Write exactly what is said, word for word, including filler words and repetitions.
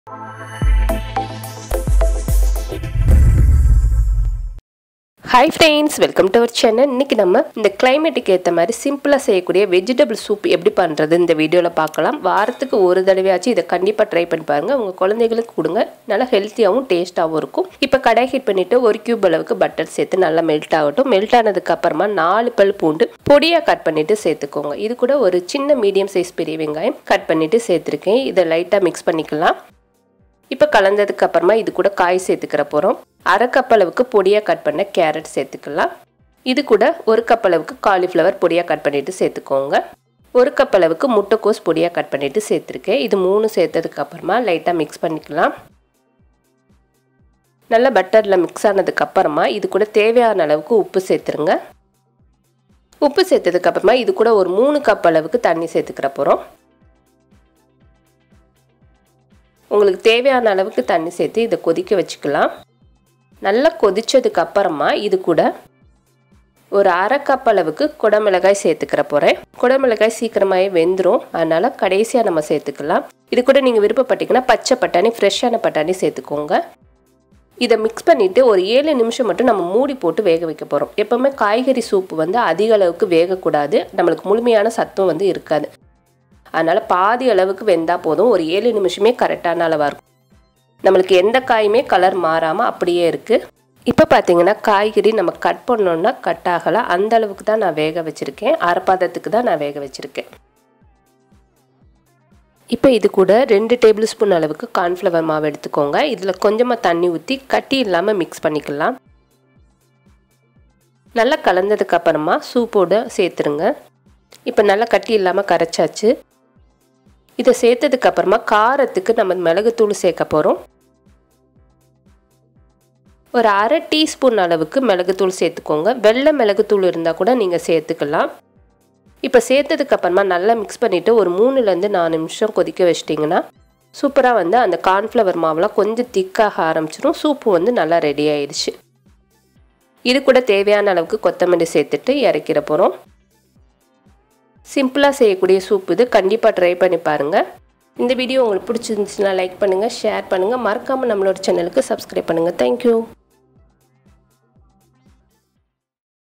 Hi friends, welcome to our channel. இன்னைக்கு நம்ம இந்த கிளைமேட்டுக்கு ஏத்த மாதிரி சிம்பிளா செய்யக்கூடிய வெஜிடபிள் சூப் எப்படி பண்றது இந்த வீடியோல பார்க்கலாம். வாரத்துக்கு ஒரு தடவையாச்சு இத கண்டிப்பா ட்ரை பண்ணி பாருங்க. உங்க குழந்தைகளுக்கு கொடுங்க. நல்லா ஹெல்த்தியாவும் டேஸ்டாவும் இருக்கும். இப்போ கடாய் ஹீட் பண்ணிட்டு ஒரு கியூப் அளவுக்கு பட்டர் சேர்த்து நல்லா மெல்ட் ஆகட்டும். மெல்ட் ஆனதுக்கு அப்புறமா நாலு பல் பூண்டு பொடியா கட் பண்ணிட்டு சேர்த்துக்கோங்க. இது கூட ஒரு சின்ன மீடியம் சைஸ் பெரிய வெங்காயம் கட் பண்ணிட்டு சேர்த்திருக்கேன். இத லைட்டா மிக்ஸ் பண்ணிக்கலாம். இப்போ கலந்ததுக்கு அப்புறமா இது கூட காய் சேர்த்துக்கற போறோம். அரை கப் அளவுக்கு பொடியா கட் பண்ண கேரட் சேர்த்துக்கலாம். இது கூட ஒரு கப் அளவுக்கு காலிஃப்ளவர் பொடியா கட் பண்ணிட்டு சேர்த்துக்கோங்க. ஒரு கப் அளவுக்கு முட்டைக்கோஸ் பொடியா கட் பண்ணிட்டு சேர்த்திருக்கேன். இது மூணு சேர்த்ததுக்கு அப்புறமா லைட்டா மிக்ஸ் பண்ணிக்கலாம். நல்லா பட்டர்ல மிக்ஸ் ஆனதுக்கு அப்புறமா இது கூட தேவையான அளவுக்கு உப்பு சேர்த்துருங்க. உப்பு சேர்த்ததுக்கு அப்புறமா இது கூட ஒரு மூணு கப் அளவுக்கு தண்ணி சேர்த்துக்கற போறோம். உங்களுக்கு தேவையான அளவுக்கு தண்ணி சேர்த்து இதை கொதிக்க வச்சுக்கலாம். நல்லா கொதிச்சதுக்கு அப்புறமா இது கூட ஒரு அரை கப் அளவுக்கு குடமிளகாய் சேர்த்துக்கிற போகிறேன். குடமிளகாய் சீக்கிரமாகவே வெந்துடும், அதனால் கடைசியாக நம்ம சேர்த்துக்கலாம். இது கூட நீங்கள் விருப்பப்பட்டீங்கன்னா பச்சை பட்டாணி, ஃப்ரெஷ்ஷான பட்டாணி சேர்த்துக்கோங்க. இதை மிக்ஸ் பண்ணிவிட்டு ஒரு ஏழு நிமிஷம் மட்டும் நம்ம மூடி போட்டு வேக வைக்க போகிறோம். எப்போவுமே காய்கறி சூப்பு வந்து அதிக அளவுக்கு வேகக்கூடாது, நம்மளுக்கு முழுமையான சத்தும் வந்து இருக்காது. அதனால் பாதி அளவுக்கு வெந்தால் போதும். ஒரு ஏழு நிமிஷமே கரெக்டான அளவாக இருக்கும். நம்மளுக்கு எந்த காயுமே கலர் மாறாமல் அப்படியே இருக்குது. இப்போ பார்த்தீங்கன்னா காய்கறி நம்ம கட் பண்ணோன்னா கட் ஆகலை, அந்த அளவுக்கு தான் நான் வேக வச்சுருக்கேன். அரைப்பாதத்துக்கு தான் நான் வேக வச்சுருக்கேன். இப்போ இது கூட ரெண்டு டேபிள் ஸ்பூன் அளவுக்கு கார்ன்ஃப்ளவர் மாவு எடுத்துக்கோங்க. இதில் கொஞ்சமாக தண்ணி ஊற்றி கட்டி இல்லாமல் மிக்ஸ் பண்ணிக்கலாம். நல்லா கலந்ததுக்கு அப்புறமா சூப்போடு சேர்த்துருங்க. இப்போ நல்லா கட்டி இல்லாமல் கரைச்சாச்சு. இதை சேர்த்ததுக்கு அப்புறமா காரத்துக்கு நம்ம மிளகுத்தூள் சேர்க்க போகிறோம். ஒரு அரை டீஸ்பூன் அளவுக்கு மிளகுத்தூள் சேர்த்துக்கோங்க. வெள்ளை மிளகுத்தூள் இருந்தால் கூட நீங்கள் சேர்த்துக்கலாம். இப்போ சேர்த்ததுக்கு அப்புறமா நல்லா மிக்ஸ் பண்ணிவிட்டு ஒரு மூணுலேருந்து நாலு நிமிஷம் கொதிக்க வச்சிட்டிங்கன்னா சூப்பராக வந்து அந்த கார்ன்ஃப்ளவர் மாவுலாம் கொஞ்சம் திக்காக ஆரம்பிச்சிடும். சூப்பு வந்து நல்லா ரெடி ஆயிடுச்சு. இது கூட தேவையான அளவுக்கு கொத்தமல்லி சேர்த்துட்டு இறக்கிற போகிறோம். சிம்பிளாக செய்யக்கூடிய சூப் இது, கண்டிப்பாக ட்ரை பண்ணி பாருங்கள். இந்த வீடியோ உங்களுக்கு பிடிச்சிருந்துச்சுன்னா லைக் பண்ணுங்கள், ஷேர் பண்ணுங்கள், மறக்காமல் நம்மளோட சேனலுக்கு சப்ஸ்கிரைப் பண்ணுங்கள். தேங்க்யூ.